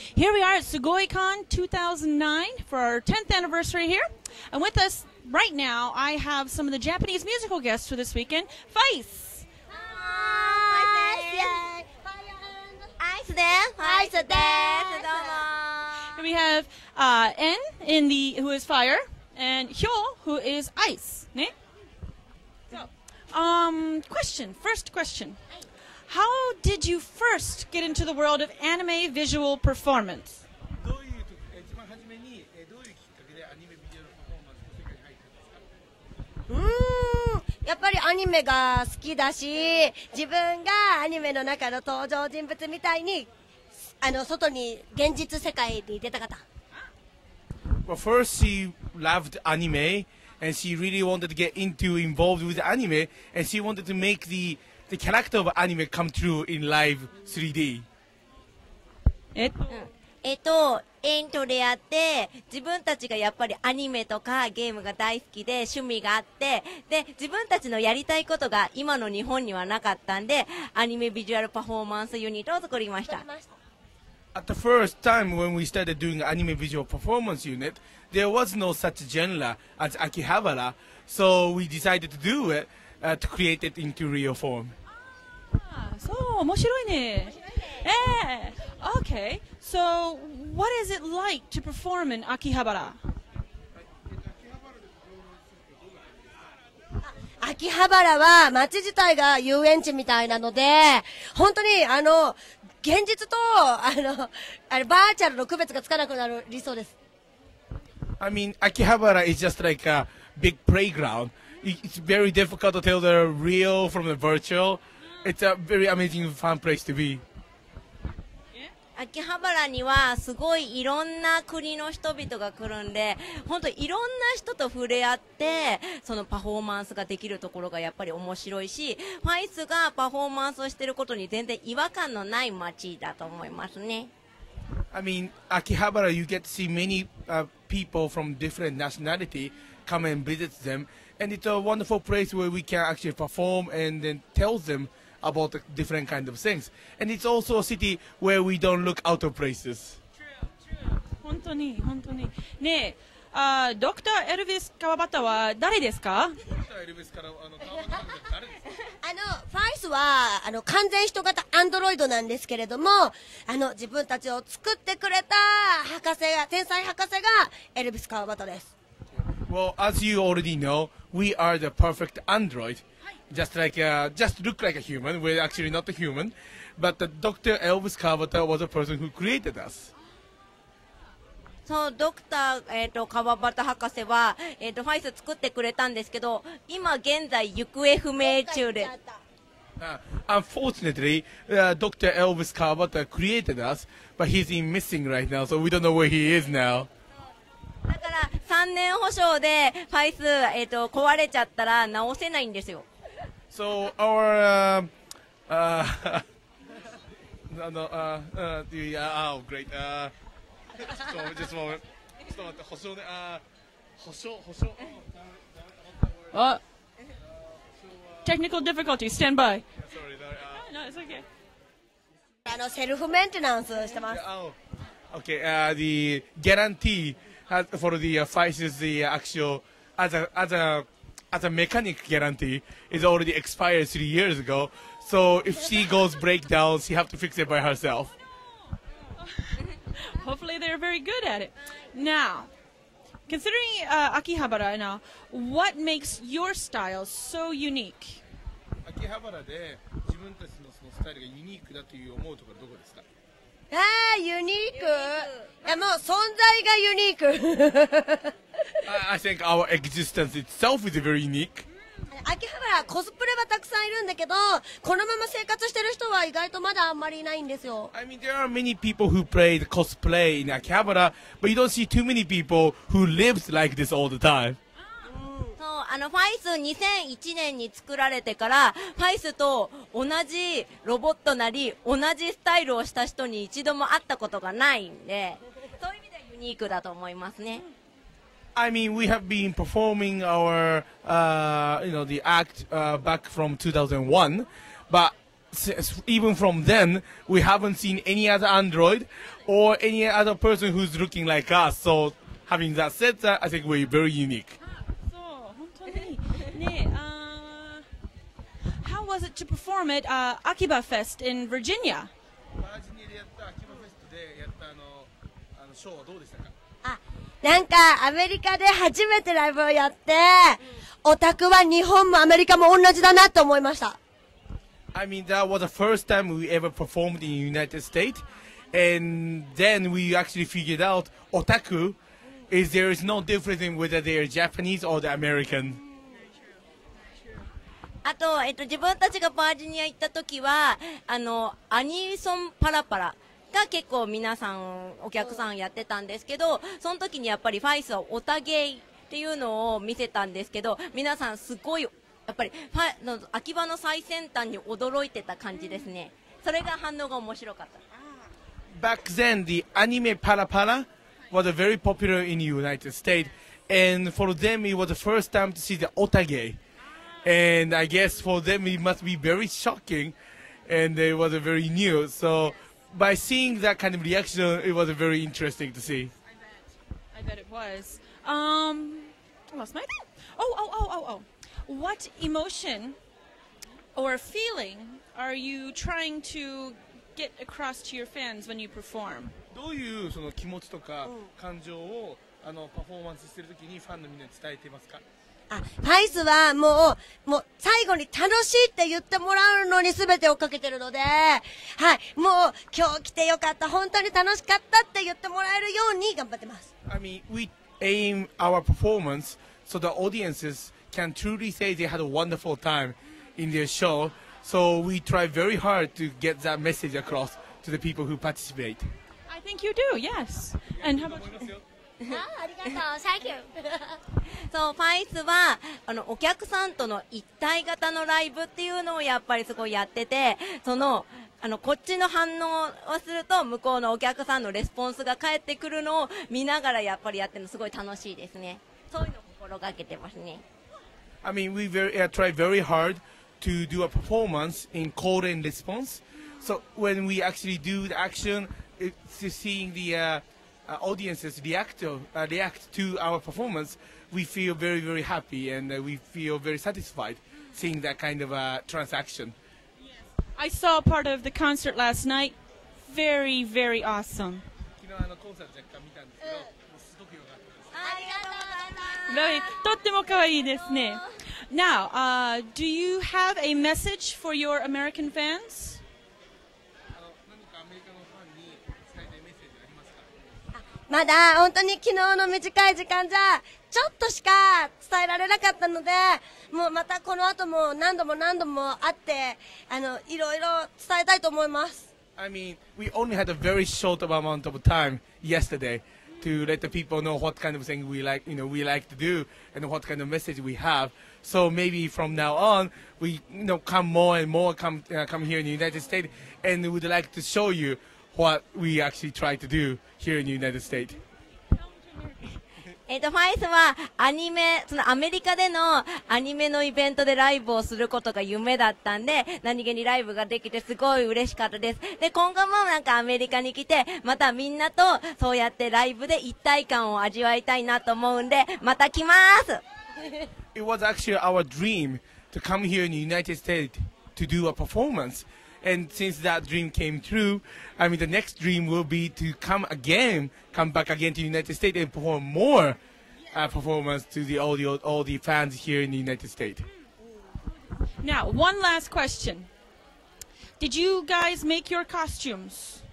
Here we are at SugoiCon 2009 for our 10th anniversary here. And with us right now, I have some of the Japanese musical guests for this weekend. Faiz! Hi! Ice there! Ice there! And we have En who is fire, and Hyo, who is ice. Ne? So, first question. How did you first get into the world of anime visual performance? どういうと一番初めにどういうきっかけでアニメビジュアルパフォーマンスの世界に入ったんですか？ やっぱりアニメが好きだし、自分がアニメの中の登場人物みたいに外に現実世界に出たかった。 Well, first she loved anime and she really wanted to get involved with anime and she wanted to make the character of anime come true in live 3D. エントであって、自分たちがやっぱりアニメとかゲームが大好きで趣味があって、で、自分たちのやりたいことが今の日本にはなかったんで、アニメビジュアルパフォーマンスユニットを作りました。 At the first time when we started doing anime visual performance unit, there was no such genre as Akihabara, so we decided to do it to create it into real form. そう、面白いね。Okay, so what is it like to perform in Akihabara? 秋葉原は街自体が遊園地みたいなので、本当に現実とバーチャルの区別がつかなくなる理想です。 I mean, Akihabara is just like a big playground. It's very difficult to tell the real from the virtual. It's a very amazing, fun place to be. 秋葉原にはすごいいろんな国の人々が来るんで、本当いろんな人と触れ合って、そのパフォーマンスができるところがやっぱり面白いし、ファイスがパフォーマンスをしていることに全然違和感のない街だと思いますね。 I mean, Akihabara, you get to see many people from different nationality come and visit them, and it's a wonderful place where we can actually perform and then tell them about the different kind of things. And it's also a city where we don't look out of places. True. 本当に、本当に。ねえ、ドクター・エルヴィス・川端は誰ですか？ ドクター・エルヴィスから川端は誰ですか？ ファイスは完全人型アンドロイドなんですけれども、自分たちを作ってくれた天才博士がエルヴィス・川端です。 Well, as you already know, we are the perfect android. Just look like a human. We're actually not a human, but Dr. Elvis Kawabata was a person who created us. そう、ドクター、川端博士は、ファイス作ってくれたんですけど、今現在行方不明中で。 Unfortunately, Dr. Elvis Kawabata created us, but he's missing right now, so we don't know where he is now. だから3年保証でファイス、壊れちゃったら直せないんですよ。 So our great. Just a moment. ちょっと待って、保証ね。保証。 Technical difficulty. Stand by. Sorry. No, it's okay. セルフメンテナンスしてます。 Okay. The guarantee for the FICE the actual as a mechanic guarantee is already expired 3 years ago. So if she goes breakdown, she have to fix it by herself. Hopefully they're very good at it. Now, considering Akihabara now, what makes your style so unique? 秋葉原で自分たちのそのスタイルがユニークだという思うところどこですか？ ユニーク。いやもう存在がユニーク。 I think our existence itself is very unique. 秋葉原コスプレはたくさんいるんだけど、このまま生活してる人は意外とまだあんまりいないんですよ。 I mean, there are many people who play the cosplay in Akihabara, but you don't see too many people who lives like this all the time. ファイス2001年に作られてから、ファイスと同じロボットなり、同じスタイルをした人に一度も会ったことがないんで、そういう意味ではユニークだと思いますね。 I mean, we have been performing our, the act back from 2001, but even from then, we haven't seen any other android or any other person who's looking like us. So, having that said, I think we're very unique. そう、本当に。ね、How was it to perform at Akiba Fest in Virginia? バージニアでやった秋葉フェストでやったショーはどうでしたか？ なんかアメリカで初めてライブをやって、オタクは日本もアメリカも同じだなと思いました。 I mean, that was the first time we ever performed in the United States, and then we actually figured out otaku is there is no difference in whether they are Japanese or the American. あと、自分たちがバージニア行った時は、アニソンパラパラが結構皆さん、お客さんやってたんですけど、その時にやっぱりファイスはオタゲイっていうのを見せたんですけど、皆さんすごい、やっぱり秋葉の最先端に驚いてた感じですね。それが反応が面白かった。 Back then, the anime Para Para was very popular in the United States, and for them it was the first time to see the otage. And I guess for them it must be very shocking, and it was very new. So by seeing that kind of reaction, it was very interesting to see. I bet it was. I lost my thing. Oh. What emotion or feeling are you trying to get across to your fans when you perform? どういうその気持ちとか感情をパフォーマンスしてるときにファンのみんなに伝えていますか？ ファイスはもう最後に楽しいって言ってもらうのに全てをかけてるので、はい、もう今日来てよかった、本当に楽しかったって言ってもらえるように頑張ってます。 I mean, we aim our performance so the audiences can truly say they had a wonderful time in their show. So we try very hard to get that message across to the people who participate. I think you do, yes. And how about you? ありがとう、Thank you そう、ファイスは、お客さんとの一体型のライブっていうのをやっぱりすごいやってて、こっちの反応をすると、向こうのお客さんのレスポンスが返ってくるのを見ながらやっぱりやってるのすごい楽しいですね。そういうのを心がけてますね。 I mean, we try very hard to do a performance in call and response. So when we actually do the action, it's seeing the audiences react to our performance, we feel very, very happy, and we feel very satisfied seeing that kind of transaction. I saw part of the concert last night. Very, very awesome. 昨日コンサート若干見たんですけど、すごく良かったです。 ありがとうございます。 Very, とっても可愛いですね。Now, do you have a message for your American fans? 何かアメリカのファンに伝えたいメッセージありますか？ まだ本当に昨日の短い時間じゃちょっとしか伝えられなかったので、もうまたこの後も何度も会っていろいろ伝えたいと思います。 I mean, we only had a very short amount of time yesterday to let the people know what kind of thing we like to do and what kind of message we have. So maybe from now on, we come more and more come here in the United States, and we would like to show you what we actually try to do here in the United States. ファイスはそのアメリカでのアニメのイベントでライブをすることが夢だったんで、何気にライブができてすごい嬉しかったです。で、今後もなんかアメリカに来て、またみんなとそうやってライブで一体感を味わいたいなと思うんで、また来ます。 It was actually our dream to come here in the United States to do a performance. And since that dream came true, I mean, the next dream will be to come back again to the United States and perform more performance to all the fans here in the United States. Now, one last question. Did you guys make your costumes?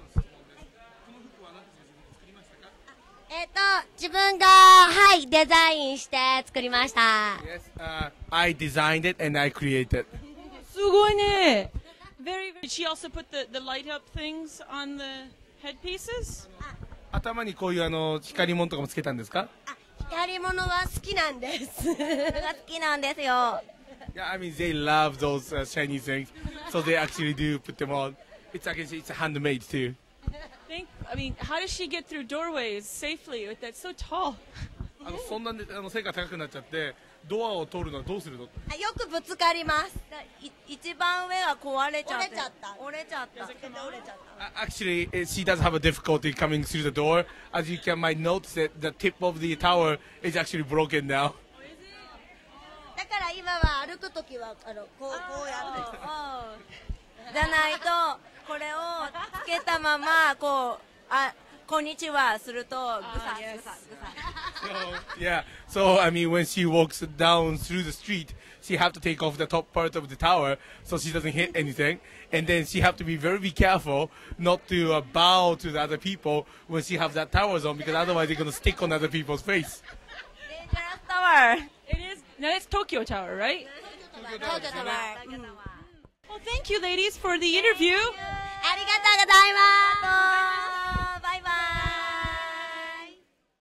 自分がはいデザインして作りました。 Yes, I designed it and I created. すごいね。Very. Did she also put the light up things on the headpieces? 頭にこういう光物とかもつけたんですか？ 光物は好きなんです。 それが好きなんですよ。 Yeah, I mean they love those shiny things, so they actually do put them on. It's handmade too. I mean, how does she get through doorways safely? That's so tall. そんな背が高くなっちゃって、 ドアを通るのはどうするの？ よくぶつかります。 一番上が壊れちゃって。 折れちゃった。 Actually, she does have a difficulty coming through the door. As you might notice that the tip of the tower is actually broken now. だから今は歩くときはこうやって。 じゃないとこれをつけたままこんにちはするとぐさぐさ。 So I mean, when she walks down through the street, she have to take off the top part of the tower so she doesn't hit anything, and then she have to be very careful not to bow to the other people when she have that towers on, because otherwise they're gonna stick on other people's face. Dangerous tower. It is. No, it's Tokyo Tower, right? Tokyo Tower. Well, thank you, ladies, for the interview. ありがとうございます。